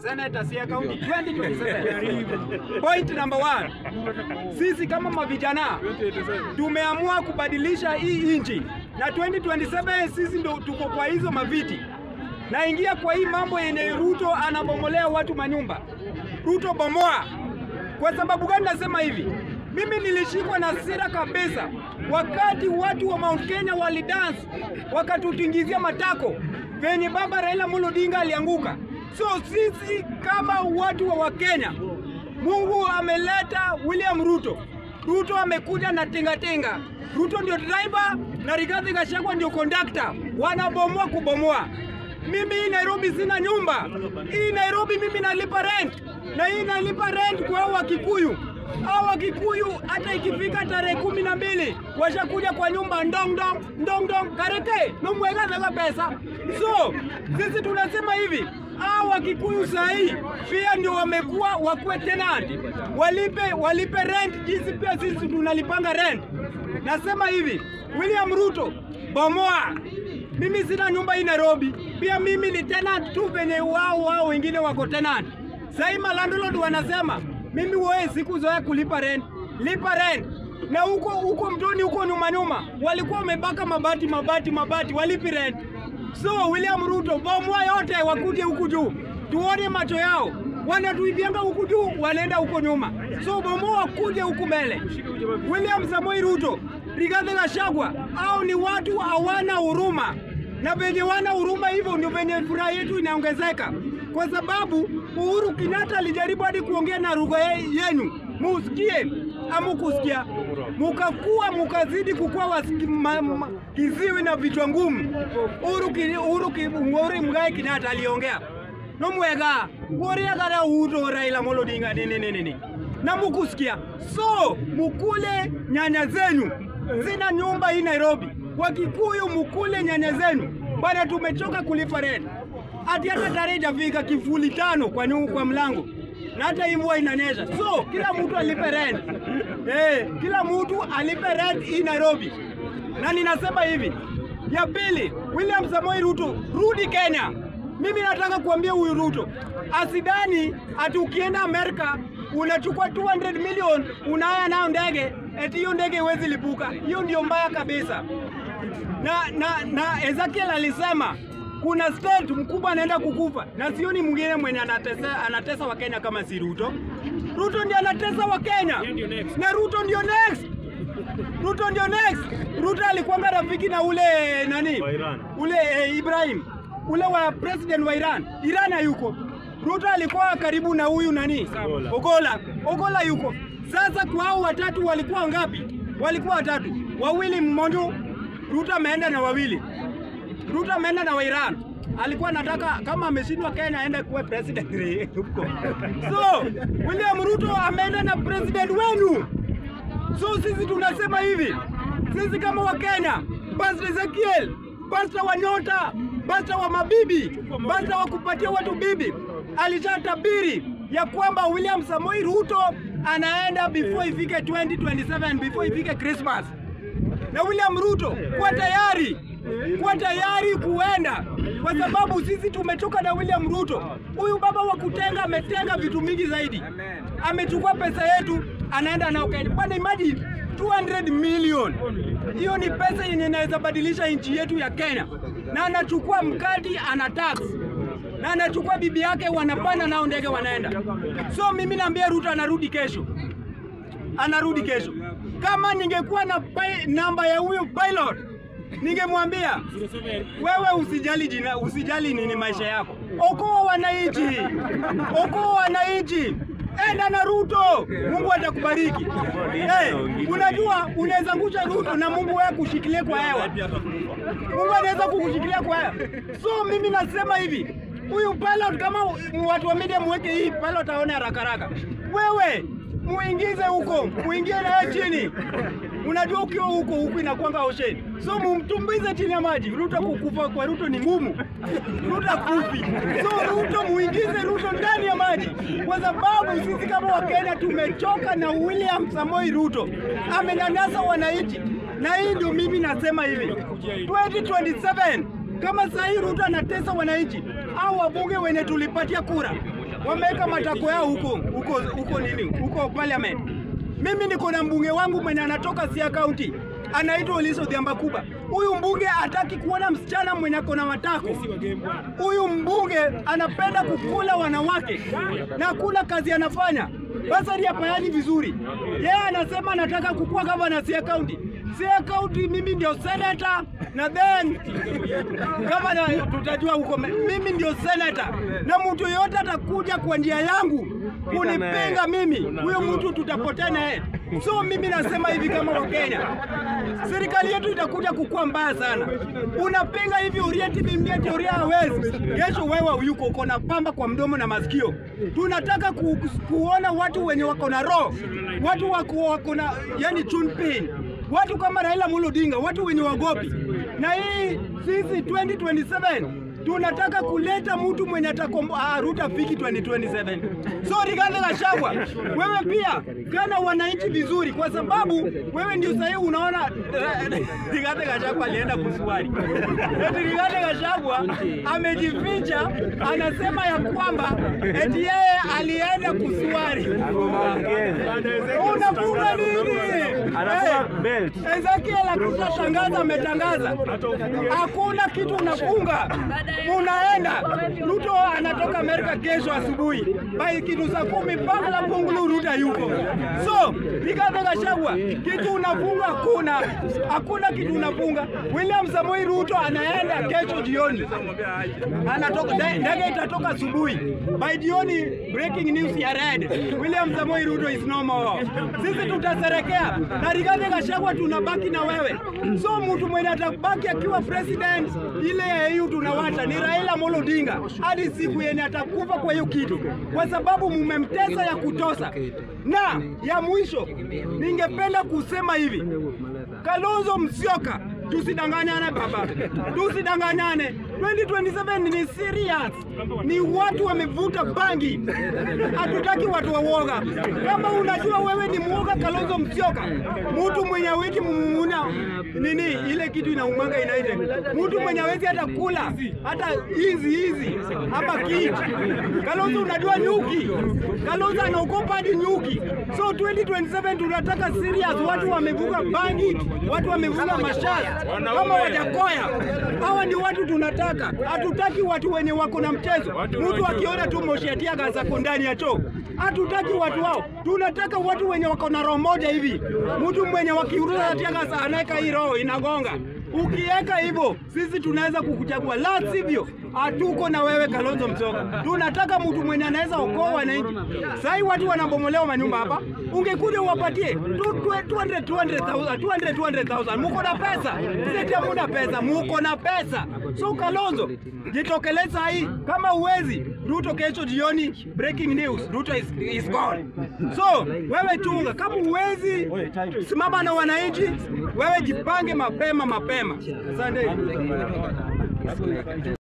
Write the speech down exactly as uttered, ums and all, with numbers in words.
Senator Siaya County twenty twenty-seven. Point number one. Sisi kama mavijana tumeamua kubadilisha hii nchi. Na twenty twenty-seven sisi ndo tuko kwa hizo maviti. Na ingia kwa hii mambo yenye Ruto anabomolea watu manyumba. Ruto bomoa. Kwa sababu gani nasema hivi? Mimi nilishikwa na hasira kabisa wakati watu wa Mount Kenya walidance wakatutingizia matako venye baba Raila Amolo Odinga alianguka. So sisi kama watu wa Wakenya, Mungu ameleta William Ruto. Ruto amekuja na tinga tinga. Ruto ndio driver na Rigathi Gachagua ndio conductor. Wanabomoa kubomoa. Mimi hii Nairobi sina nyumba. Hii Nairobi mimi nalipa rent. Na hii nalipa rent kwa hao Wakikuyu. Hao Wakikuyu hata ikifika tarehe kumi na mbili washakuja kwa nyumba ndong ndong ndong ndong kareke no mwega za pesa. So sisi tunasema hivi, hao Wakikuyu sahi pia ndio wamekuwa wakwe tenant. Walipe walipe rent jinsi pia sisi tunalipanga rent. Nasema hivi, William Ruto bomoa. Mimi sina nyumba hii Nairobi. Pia mimi ni tenant tu venye wao wao wengine wako tenant. Sasa landlord wanasema mimi wewe siku zoea kulipa rent. Lipa rent. Na huko huko mtoni huko nyuma nyuma walikuwa wamebaka mabati mabati mabati walipi rent. So William Ruto bomoa yote wakuje huku juu. Tuone macho yao. Wanatuibianga huku juu wanaenda huko nyuma. So bomoa kuje huku mbele. William Samoei Ruto, Rigathi Gachagua, hao ni watu hawana huruma. Na venye wana huruma hivyo ndio venye furaha yetu inaongezeka. Kwa sababu Uhuru Kenyatta alijaribu hadi kuongea na lugha yenu. Musikie, amukusikia. Mukakuwa mukazidi kukua kiziwi na vichwa ngumu. Uhuru Uhuru Uhuru Muigai Kenyatta aliongea. No mwega, ngoria gara Uhuru Raila Amolo Odinga nini nini nini. Na mukusikia. So, mukule nyanya zenu. Zina nyumba hii Nairobi. Wakikuyu mukule nyanya zenu. Bana tumechoka kulipa rent. Hadi hata tarehe hajafika kifuli tano kwa nyungu kwa mlango. Na hata hii mvua inanyesha. So, kila mtu alipe rent. Eh, kila mtu alipe rent hii Nairobi. Na ninasema hivi. Ya pili, William Samoei Ruto, rudi Kenya. Mimi nataka kuambia huyu Ruto, asidani ati ukienda Amerika unachukua two hundred million unaya nao ndege, eti hiyo ndege huwezi lipuka. Hiyo ndio mbaya kabisa. Na na na Ezekiel alisema kuna state mkubwa anaenda kukufa na sioni mwingine mwenye anatesa anatesa wa Kenya kama si Ruto. Ruto ndiye anatesa wa Kenya. Na Ruto ndio next. Ruto ndio next. Ruto alikuwa rafiki na ule nani? Ule eh, Ibrahim. Ule wa president wa Iran. Iran hayuko. Ruto alikuwa karibu na huyu nani? Ogola. Ogola yuko. Sasa kwa hao watatu walikuwa ngapi? Walikuwa watatu. Wawili mmoja. Ruto ameenda na wawili. Ruto ameenda na wa Iran. Alikuwa anataka kama ameshindwa Kenya aende kuwa president huko. So, William Ruto ameenda na president wenu. So sisi tunasema hivi. Sisi kama wa Kenya, Pastor Ezekiel, Pastor wa nyota, Pastor wa mabibi, Pastor wa kupatia watu bibi, alishatabiri ya kwamba William Samoei Ruto anaenda before ifike twenty twenty-seven, before ifike Christmas. Na William Ruto kwa tayari, kwa tayari kuenda, kwa sababu sisi tumechoka na William Ruto. Huyu baba wa kutenga ametenga vitu mingi zaidi. Amechukua pesa yetu anaenda nao Kenya. Bwana imagine two hundred million. Hiyo ni pesa yenye inaweza badilisha nchi yetu ya Kenya. Na anachukua mkati ana tax. Na anachukua bibi yake wanapanda nao ndege wanaenda. So mimi naambia Ruto anarudi kesho. Anarudi kesho. Kama ningekuwa na namba ya huyo pilot, ningemwambia wewe usijali jina, usijali nini maisha yako. Okoa wananchi. Okoa wananchi. Enda na Ruto, Mungu atakubariki. Hey, unajua unaweza ngusha Ruto na Mungu wewe kushikilia kwa hewa. Mungu anaweza kukushikilia kwa hewa. So mimi nasema hivi, huyu pilot kama watu wa media mweke hii pilot aone haraka haraka. Wewe muingize huko, muingie na chini. Unajua ukiwa huko huko inakuanga ocean. So mumtumbize chini ya maji. Ruto kukufa kwa Ruto ni ngumu. Ruto kufi. So Ruto muingize Ruto ndani ya maji. Kwa sababu sisi kama Wakenya tumechoka na William Samoei Ruto. Amenyanyasa wananchi. Na hii ndio mimi nasema hivi. twenty twenty-seven kama sasa hii Ruto anatesa wananchi au wabunge wenye tulipatia kura. wameweka matako yao huko huko huko nini huko parliament. Mimi niko na mbunge wangu mwenye anatoka Siaya County, anaitwa Oliso Dhiambakuba. Huyu mbunge hataki kuona msichana mwenye ako na matako. Huyu mbunge anapenda kukula wanawake na kula kazi anafanya. Basari hapa yani vizuri. Yeye yeah, anasema anataka kukua gavana Siaya County. Siaya County mimi ndio senator na then kama tutajua huko mimi ndio senator na mtu yote atakuja kwa njia yangu kunipinga mimi, huyo mtu tutapotea naye. So mimi nasema hivi kama Wakenya, serikali yetu itakuja kukua mbaya sana. Unapinga hivi Urieti mimi teoria hawezi. Kesho wewe yuko uko na pamba kwa mdomo na masikio. Tunataka ku, kuona watu wenye wako na roho, watu wako wako na yani chunpin. Watu kama Raila Amolo Odinga, watu wenye wagopi. Na hii sisi twenty twenty-seven tunataka kuleta mtu mwenye atakomba Ruto fiki twenty twenty-seven. So Rigathi Gachagua, wewe pia kana wananchi vizuri kwa sababu wewe ndio sasa unaona Rigathi Gachagua alienda kusuari. Eti Rigathi Gachagua amejificha, anasema ya kwamba eti yeye alienda kusuari. Unafunga nini? Anafunga belt. Ezekiel akitangaza ametangaza. Hakuna kitu unafunga. Unaenda Ruto anatoka Amerika kesho asubuhi bai kitu saa kumi mpaka la Pungulu Ruto yuko. So Rigathi Gachagua kitu unafunga hakuna, hakuna kitu unafunga. William Samoei Ruto anaenda kesho jioni, anatoka ndege itatoka asubuhi by jioni. Breaking news ya red, William Samoei Ruto is no more. Sisi tutaserekea na Rigathi Gachagua tunabaki na wewe. So mtu mwenye atabaki akiwa president ile hiyo tunawacha ni Raila Amolo Odinga hadi siku yenye atakufa kwa hiyo kitu, kwa sababu mumemtesa ya kutosa. Na ya mwisho ningependa kusema hivi, Kalonzo Musyoka, tusidanganyane baba, tusidanganyane. twenty twenty-seven ni serious, ni watu wamevuta bangi, hatutaki watu wawoga. Kama unajua wewe ni muoga Kalonzo Musyoka, mtu mwenye wiki mumuna nini ile kitu inaumanga inaite, mtu mwenye wezi hata kula hata hizi hizi hapa kiti. Kalonzo unajua nyuki, Kalonzo anaogopa hadi nyuki. So twenty twenty-seven tunataka serious, watu wamevuka bangi, watu wamevuka mashaya kama Wajakoya. Hawa ni watu tunataka, hatutaki watu wenye wako na mchezo. Mtu akiona tu moshetia gaza ndani ya choo, hatutaki watu wao. Tunataka watu wenye wako na roho moja hivi. Mtu mwenye wakiuruza atia gaza anaeka hii roho inagonga. Ukiweka hivyo sisi tunaweza kukuchagua, la sivyo hatuko na wewe Kalonzo Musyoka. Tunataka mtu mwenye anaweza okoa wananchi. Sasa watu wanabomolewa manyumba hapa, ungekuja uwapatie two hundred two hundred thousand. Muko na pesa, sisi hamuna pesa, muko na pesa. So Kalonzo jitokeleza hii, kama uwezi Ruto kesho jioni breaking news, Ruto is, is gone. So wewe chunga, kama uwezi simama na wananchi, wewe jipange mapema mapema. Asante.